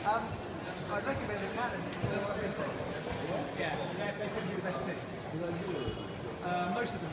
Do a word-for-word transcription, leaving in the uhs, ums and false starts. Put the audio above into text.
Um, I'd recommend a Cannon or everything. Yeah, they, they tend to be the best team. Uh, most of them